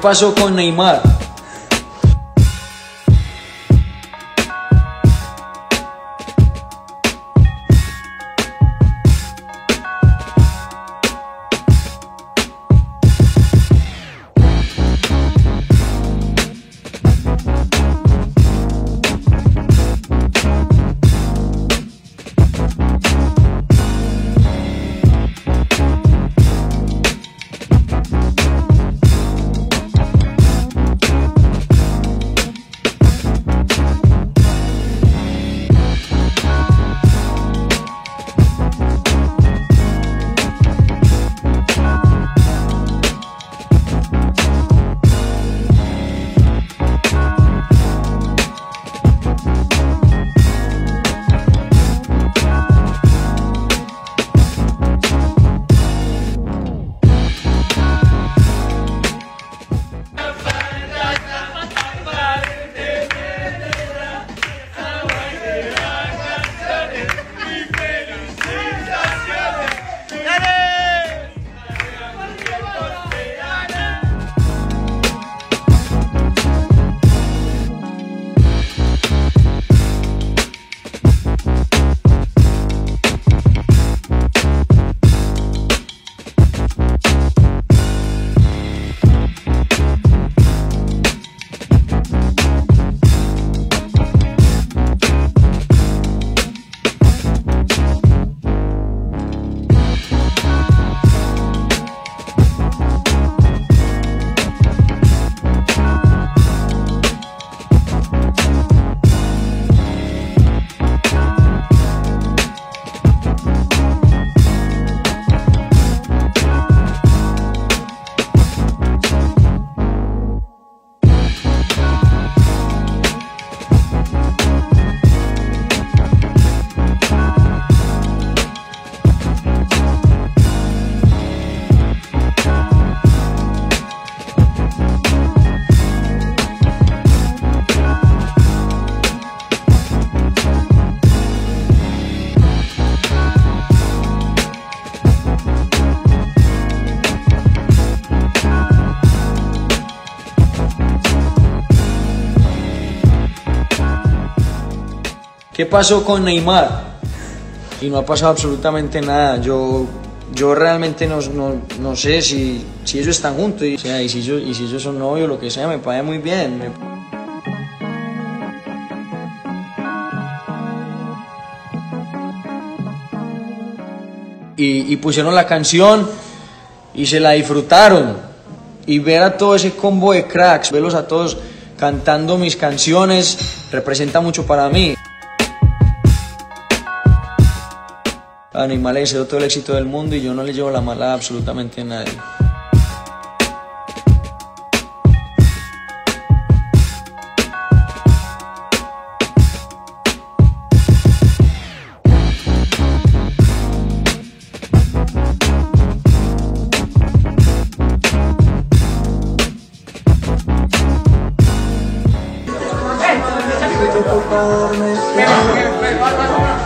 pasó con Neymar? ¿Qué pasó con Neymar? Y no ha pasado absolutamente nada. Yo realmente no sé si ellos están juntos, y si ellos son novios, lo que sea, me parece muy bien. Y pusieron la canción y se la disfrutaron. Y ver a todo ese combo de cracks, verlos a todos cantando mis canciones, representa mucho para mí. A Neymar le deseo todo el éxito del mundo y yo no le llevo la mala a absolutamente nadie. Por favor,